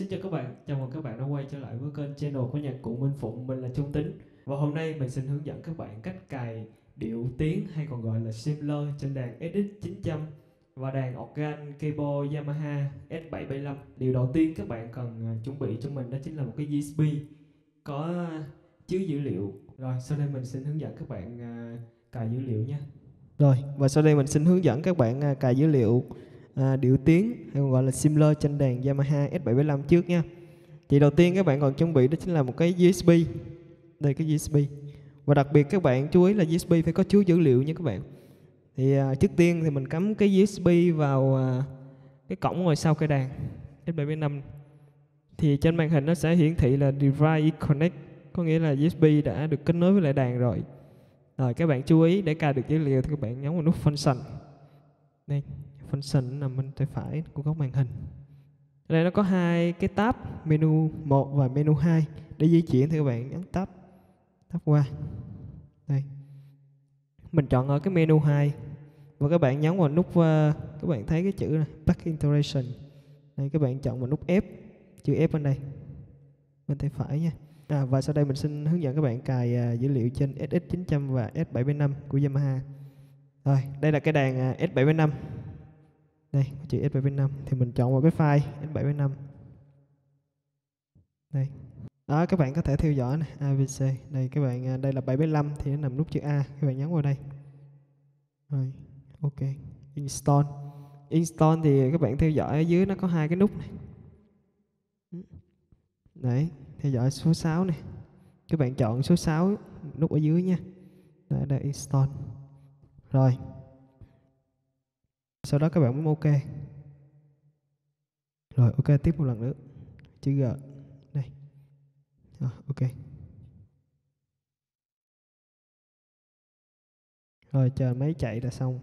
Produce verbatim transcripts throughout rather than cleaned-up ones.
Xin chào các bạn, chào mừng các bạn đã quay trở lại với kênh channel của nhạc cụ Minh Phụng. Mình là Trung Tính. Và hôm nay mình xin hướng dẫn các bạn cách cài điệu tiếng hay còn gọi là sampler trên đàn ét ích chín trăm và đàn organ keyboard Yamaha S bảy bảy lăm. Điều đầu tiên các bạn cần à, chuẩn bị cho mình đó chính là một cái u ét bê có chứa dữ liệu. Rồi sau đây mình xin hướng dẫn các bạn à, cài dữ liệu nhé. Rồi và sau đây mình xin hướng dẫn các bạn à, cài dữ liệu à, điệu tiếng hay còn gọi là sampler trên đàn Yamaha S bảy bảy lăm trước nha. Thì đầu tiên các bạn còn chuẩn bị đó chính là một cái u ét bê. Đây cái u ét bê. Và đặc biệt các bạn chú ý là u ét bê phải có chứa dữ liệu nha các bạn. Thì à, trước tiên thì mình cắm cái u ét bê vào à, cái cổng ngoài sau cây đàn S bảy bảy lăm. Thì trên màn hình nó sẽ hiển thị là device connect, có nghĩa là u ét bê đã được kết nối với lại đàn rồi. Rồi các bạn chú ý để cài được dữ liệu thì các bạn nhấn vào nút function. Đây, function nằm bên tay phải của góc màn hình. Ở đây nó có hai cái tab, menu một và menu hai. Để di chuyển thì các bạn nhấn tab tab qua. Đây. Mình chọn ở cái menu hai và các bạn nhấn vào nút uh, các bạn thấy cái chữ này, Back Integration. Đây các bạn chọn vào nút F, chữ F bên đây. Bên tay phải nha. À, và sau đây mình xin hướng dẫn các bạn cài uh, dữ liệu trên ét ích chín trăm và S bảy bảy lăm của Yamaha. Rồi, đây là cái đàn uh, S bảy bảy lăm. Đây, chữ S bảy bảy lăm thì mình chọn vào cái file S bảy bảy lăm. Đây. Đó, các bạn có thể theo dõi này, a bê xê. Đây các bạn, đây là bảy bảy lăm thì nó nằm nút chữ A, các bạn nhấn vào đây. Rồi, ok. Install. Install thì các bạn theo dõi ở dưới nó có hai cái nút này. Đấy, theo dõi số sáu này. Các bạn chọn số sáu nút ở dưới nha. Đây là install. Rồi. Sau đó các bạn bấm OK. Rồi OK tiếp một lần nữa. Chữ G. Đây. Rồi, OK. Rồi chờ máy chạy là xong.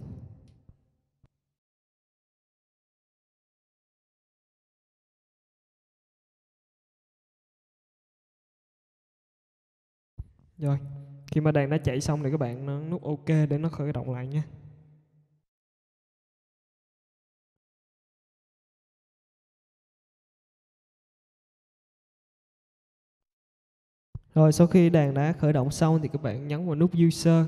Rồi, khi mà đàn đã chạy xong thì các bạn nhấn nút OK để nó khởi động lại nhé. Rồi sau khi đàn đã khởi động xong thì các bạn nhấn vào nút User.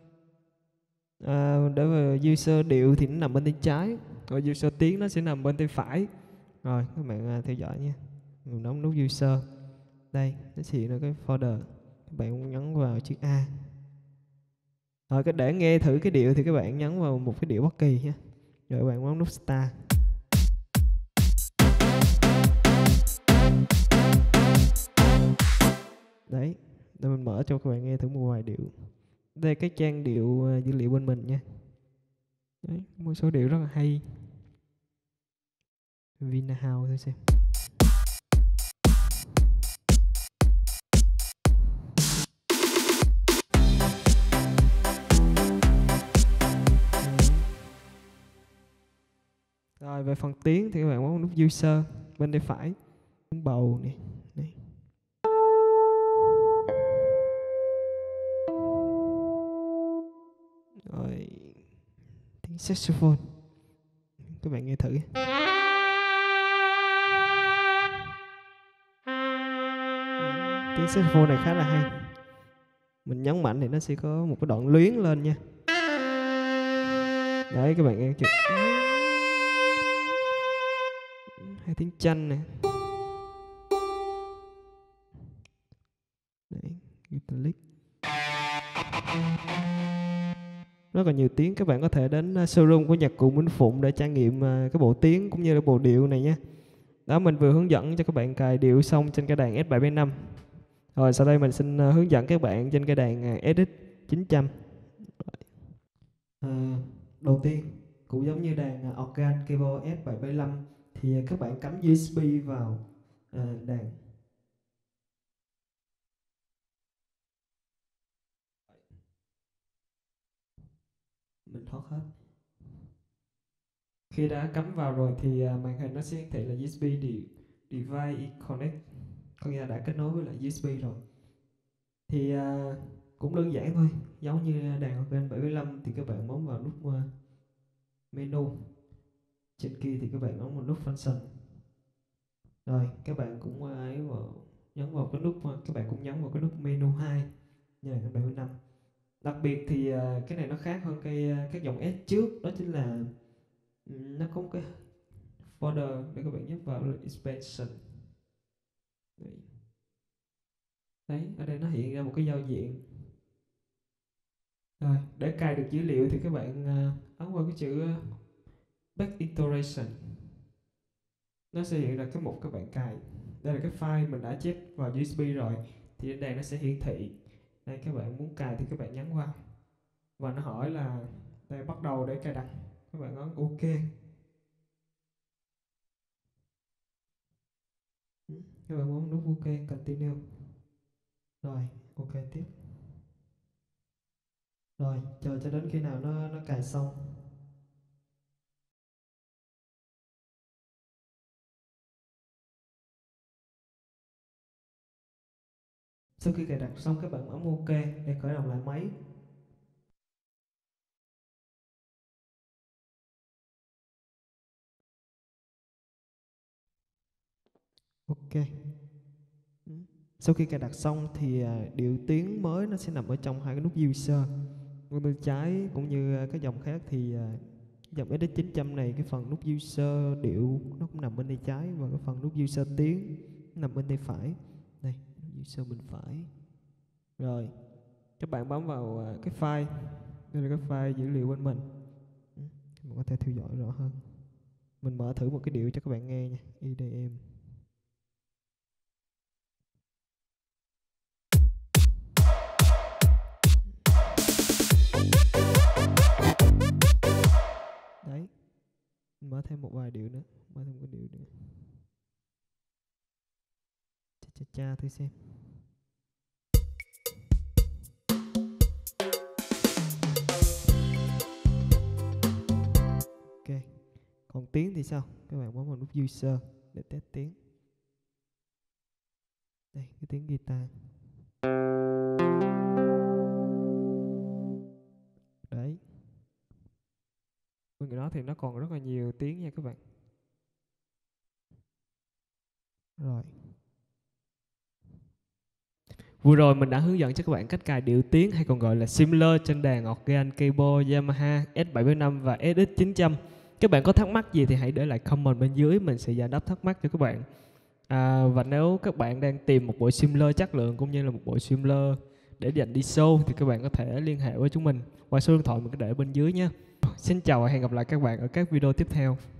À, để vào User điệu thì nó nằm bên tay trái, rồi User tiếng nó sẽ nằm bên tay phải. Rồi các bạn theo dõi nha. Mình nhấn nút User. Đây, nó sẽ hiện ra cái folder. Các bạn nhấn vào chữ A. Rồi cái để nghe thử cái điệu thì các bạn nhấn vào một cái điệu bất kỳ nha. Rồi các bạn bấm nút Start. Đấy, để mình mở cho các bạn nghe thử một vài điệu. Đây cái trang điệu uh, dữ liệu bên mình nha. Đấy, một số điệu rất là hay. Vinahouse thử xem. Rồi về phần tiếng thì các bạn bấm nút User bên tay phải, tiếng bầu nè. Đây. Rồi tiếng saxophone, các bạn nghe thử. Tiếng saxophone này khá là hay. Mình nhấn mạnh thì nó sẽ có một cái đoạn luyến lên nha. Đấy các bạn nghe chưa? Hai tiếng chanh nè. Đấy, guitar lick. Rất là nhiều tiếng. Các bạn có thể đến showroom của nhạc cụ Minh Phụng để trải nghiệm cái bộ tiếng cũng như là bộ điệu này nhé. Đó, mình vừa hướng dẫn cho các bạn cài điệu xong trên cái đàn S bảy bảy lăm. Rồi sau đây mình xin hướng dẫn các bạn trên cái đàn ét ích chín trăm. À, đầu tiên cũng giống như đàn organ keyboard S bảy bảy lăm thì các bạn cắm u ét bê vào à, đàn. Mình thoát hết. Khi đã cắm vào rồi thì uh, màn hình nó sẽ hiển thị là u ét bê device connect, có nghĩa là đã kết nối với lại u ét bê rồi. Thì uh, cũng đơn giản thôi, giống như đàn organ bảy bảy lăm thì các bạn bấm vào nút uh, menu. Trên kia thì các bạn bấm vào nút function. Rồi các bạn cũng ấy vào nhấn vào cái nút, các bạn cũng nhấn vào cái nút menu hai như là cái bảy mươi năm. Đặc biệt thì à, cái này nó khác hơn cái à, các dòng S trước, đó chính là ừm, nó có một cái folder để các bạn nhấp vào là expansion. Đấy. Đấy, ở đây nó hiện ra một cái giao diện. Rồi, để cài được dữ liệu thì các bạn à, ấn vào cái chữ uh, back iteration. Nó sẽ hiện ra cái mục các bạn cài. Đây là cái file mình đã chép vào u ét bê rồi, thì trên đây nó sẽ hiển thị. Đây, các bạn muốn cài thì các bạn nhấn vào và nó hỏi là đây bắt đầu để cài đặt, các bạn ấn OK. Các bạn bấm nút OK, continue. Rồi, OK tiếp. Rồi, chờ cho đến khi nào nó nó cài xong. Sau khi cài đặt xong các bạn bấm OK để khởi động lại máy. OK. Sau khi cài đặt xong thì à, điệu tiếng mới nó sẽ nằm ở trong hai cái nút user. Bên bên trái cũng như à, các dòng khác thì à, dòng Edit chín trăm này, cái phần nút user điệu nó cũng nằm bên tay trái, và cái phần nút user tiếng nằm bên tay phải. Đây, user bên phải. Rồi, các bạn bấm vào à, cái file. Đây là cái file dữ liệu bên mình. Các bạn có thể theo dõi rõ hơn. Mình mở thử một cái điệu cho các bạn nghe nha. i đê em. Đấy, mình mở thêm một vài điệu nữa, mở thêm một cái điệu nữa. Cha cha cha thử xem. Ok, còn tiếng thì sao? Các bạn bấm vào nút user để test tiếng. Đây, cái tiếng guitar. Đấy. Bên cạnh đó thì nó còn rất là nhiều tiếng nha các bạn. Rồi. Vừa rồi mình đã hướng dẫn cho các bạn cách cài điệu tiếng hay còn gọi là Simler trên đàn organ keyboard Yamaha S bảy mươi lăm và ét ích chín trăm. Các bạn có thắc mắc gì thì hãy để lại comment bên dưới, mình sẽ giải đáp thắc mắc cho các bạn. À, và nếu các bạn đang tìm một bộ Simler chất lượng cũng như là một bộ Simler để dành đi show thì các bạn có thể liên hệ với chúng mình qua số điện thoại mình có để bên dưới nhé. Xin chào và hẹn gặp lại các bạn ở các video tiếp theo.